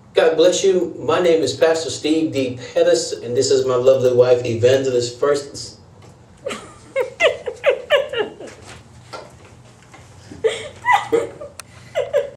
God bless you. My name is Pastor Steve D. Pettus, and this is my lovely wife, Evangelist First